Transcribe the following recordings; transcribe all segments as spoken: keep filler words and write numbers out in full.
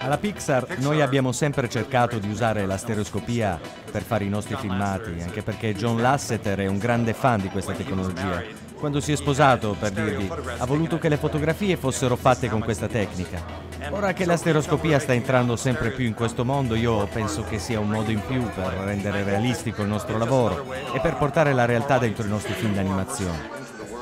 Alla Pixar noi abbiamo sempre cercato di usare la stereoscopia per fare i nostri filmati, anche perché John Lasseter è un grande fan di questa tecnologia. Quando si è sposato, per dirvi, ha voluto che le fotografie fossero fatte con questa tecnica. Ora che la stereoscopia sta entrando sempre più in questo mondo, io penso che sia un modo in più per rendere realistico il nostro lavoro e per portare la realtà dentro i nostri film d'animazione.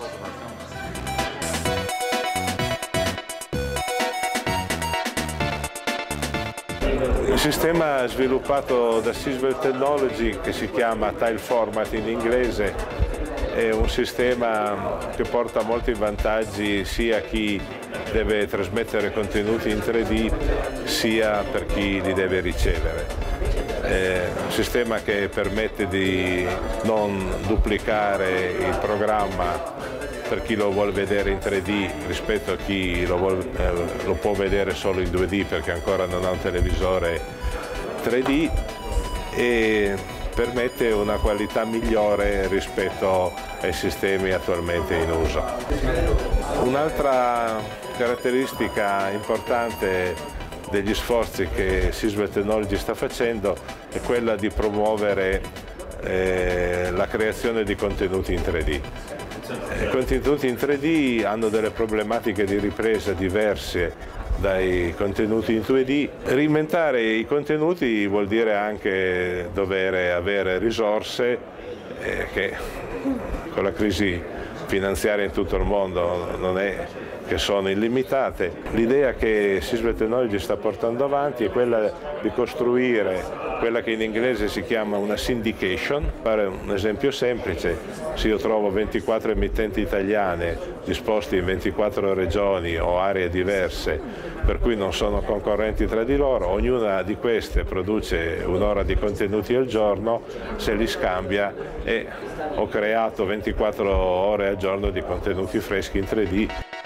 Il sistema sviluppato da Sisvel Technology, che si chiama Tile Format in inglese, è un sistema che porta molti vantaggi sia a chi deve trasmettere contenuti in tre D sia per chi li deve ricevere. È un sistema che permette di non duplicare il programma per chi lo vuole vedere in tre D rispetto a chi lo, vuole, eh, lo può vedere solo in due D perché ancora non ha un televisore tre D, e permette una qualità migliore rispetto ai sistemi attualmente in uso. Un'altra caratteristica importante degli sforzi che Sisvel Technology sta facendo è quella di promuovere eh, la creazione di contenuti in tre D. I contenuti in tre D hanno delle problematiche di ripresa diverse dai contenuti in due D. Reinventare i contenuti vuol dire anche dover avere risorse eh, che con la crisi finanziaria in tutto il mondo non è che sono illimitate. L'idea che Sisvel Technology sta portando avanti è quella di costruire quella che in inglese si chiama una syndication. Fare un esempio semplice: se io trovo ventiquattro emittenti italiane disposte in ventiquattro regioni o aree diverse, per cui non sono concorrenti tra di loro, ognuna di queste produce un'ora di contenuti al giorno, se li scambia e ho creato ventiquattro ore al giorno di contenuti freschi in tre D.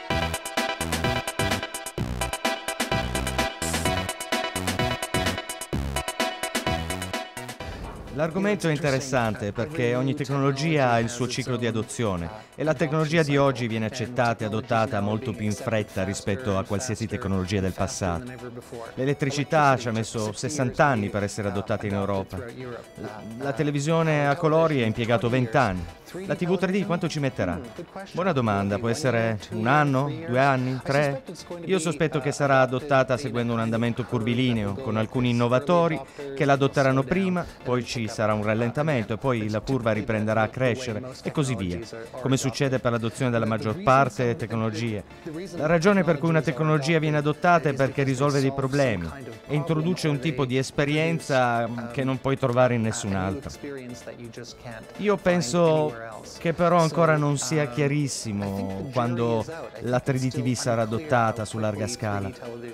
L'argomento è interessante perché ogni tecnologia ha il suo ciclo di adozione e la tecnologia di oggi viene accettata e adottata molto più in fretta rispetto a qualsiasi tecnologia del passato. L'elettricità ci ha messo sessanta anni per essere adottata in Europa. La televisione a colori ha impiegato venti anni. La tivù tre D quanto ci metterà? Buona domanda, può essere un anno, due anni, tre? Io sospetto che sarà adottata seguendo un andamento curvilineo, con alcuni innovatori che la adotteranno prima, poi ci sarà un rallentamento e poi la curva riprenderà a crescere e così via, come succede per l'adozione della maggior parte delle tecnologie. La ragione per cui una tecnologia viene adottata è perché risolve dei problemi e introduce un tipo di esperienza che non puoi trovare in nessun altro. Io penso che però ancora non sia chiarissimo quando la tre D T V sarà adottata su larga scala.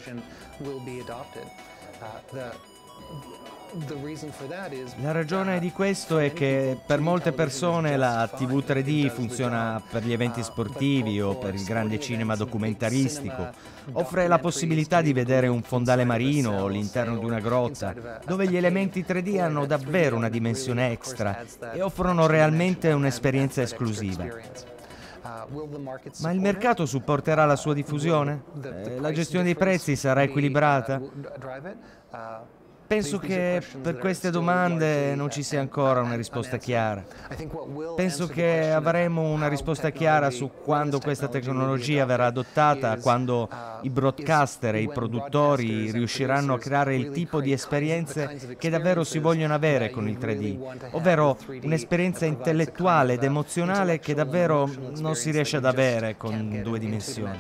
La ragione di questo è che per molte persone la tivù tre D funziona per gli eventi sportivi o per il grande cinema documentaristico. Offre la possibilità di vedere un fondale marino o l'interno di una grotta, dove gli elementi tre D hanno davvero una dimensione extra e offrono realmente un'esperienza esclusiva. Ma il mercato supporterà la sua diffusione? Eh, la gestione dei prezzi sarà equilibrata? Penso che per queste domande non ci sia ancora una risposta chiara. Penso che avremo una risposta chiara su quando questa tecnologia verrà adottata, quando i broadcaster e i produttori riusciranno a creare il tipo di esperienze che davvero si vogliono avere con il tre D, ovvero un'esperienza intellettuale ed emozionale che davvero non si riesce ad avere con due dimensioni.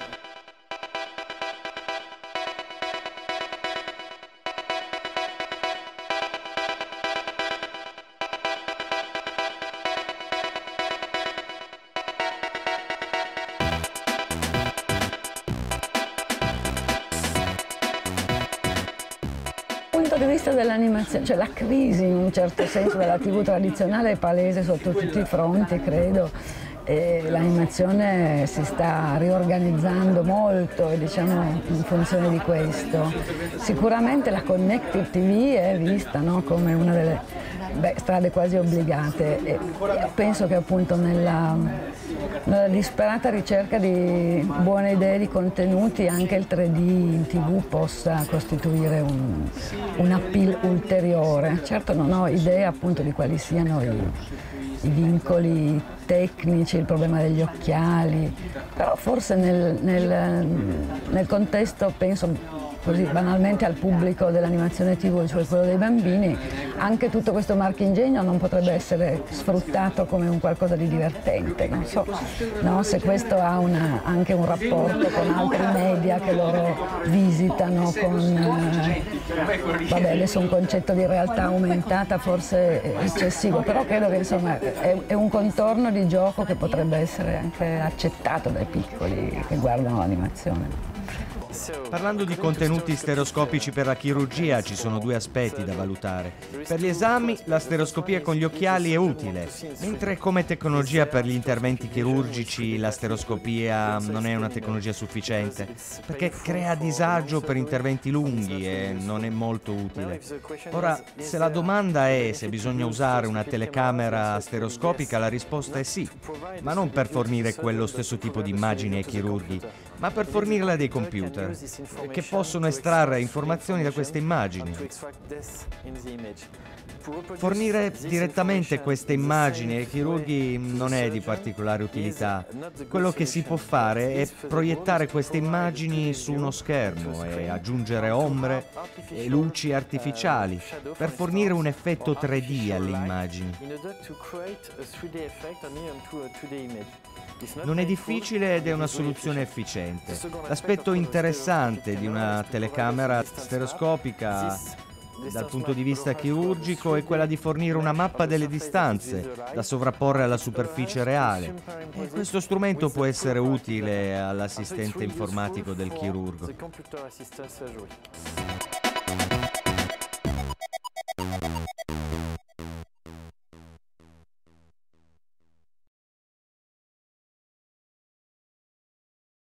Dal punto di vista dell'animazione, cioè la crisi in un certo senso della tivù tradizionale è palese sotto tutti i fronti, credo, e l'animazione si sta riorganizzando molto, diciamo, in funzione di questo. Sicuramente la Connected T V è vista, no, come una delle beh, strade quasi obbligate e penso che appunto nella nella disperata ricerca di buone idee di contenuti, anche il tre D in tivù possa costituire un, un appeal ulteriore. Certo non ho idea appunto di quali siano i, i vincoli tecnici, il problema degli occhiali, però forse nel, nel, nel contesto, penso così banalmente al pubblico dell'animazione tivù, cioè quello dei bambini, anche tutto questo marchingegno non potrebbe essere sfruttato come un qualcosa di divertente. Non so, no, se questo ha una, anche un rapporto con altri media che loro visitano con, eh, vabbè, adesso un concetto di realtà aumentata forse è eccessivo, però credo che insomma è, è un contorno di gioco che potrebbe essere anche accettato dai piccoli che guardano l'animazione. Parlando di contenuti stereoscopici per la chirurgia, ci sono due aspetti da valutare. Per gli esami, la stereoscopia con gli occhiali è utile, mentre come tecnologia per gli interventi chirurgici la stereoscopia non è una tecnologia sufficiente, perché crea disagio per interventi lunghi e non è molto utile. Ora, se la domanda è se bisogna usare una telecamera stereoscopica, la risposta è sì, ma non per fornire quello stesso tipo di immagini ai chirurghi, ma per fornirle a dei computer che possono estrarre informazioni da queste immagini. Fornire direttamente queste immagini ai chirurghi non è di particolare utilità. Quello che si può fare è proiettare queste immagini su uno schermo e aggiungere ombre e luci artificiali per fornire un effetto tre D alle immagini. Non è difficile ed è una soluzione efficiente. L'aspetto interessante di una telecamera stereoscopica dal punto di vista chirurgico è quella di fornire una mappa delle distanze da sovrapporre alla superficie reale. E questo strumento può essere utile all'assistente informatico del chirurgo.